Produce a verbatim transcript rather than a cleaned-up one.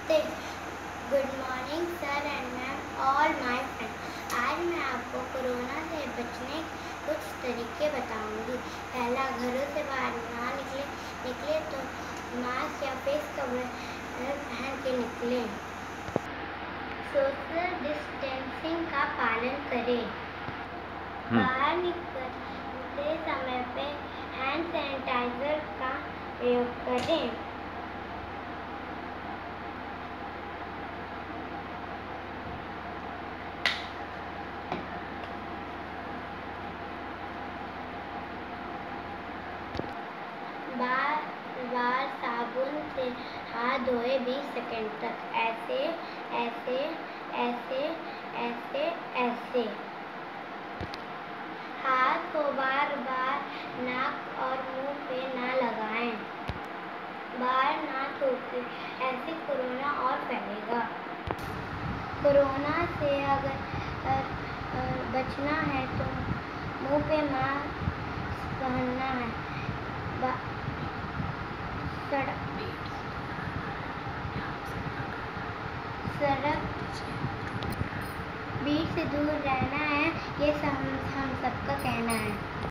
नमस्ते, good morning sir and ma'am all my friend. आज मैं आपको कोरोना से बचने कुछ तरीके बताऊंगी। पहला, घरों से बाहर ना निकले निकले तो मास्क या फेस कवर पहन के निकलें। सोशल डिस्टेंसिंग का पालन करें। बाहर निकलते समय पे हैंड सैनिटाइजर का प्रयोग करें। बार बार साबुन से हाथ धोए बीस सेकंड तक। ऐसे ऐसे ऐसे ऐसे ऐसे हाथ को बार बार नाक और मुंह पे ना लगाएं। बाहर ना थूकें, ऐसे कोरोना और फैलेगा। कोरोना से अगर बचना है तो मुंह पे मास्क पहनना है। सड़क सड़क भीड़ से दूर रहना है। ये सब हम सबका कहना है।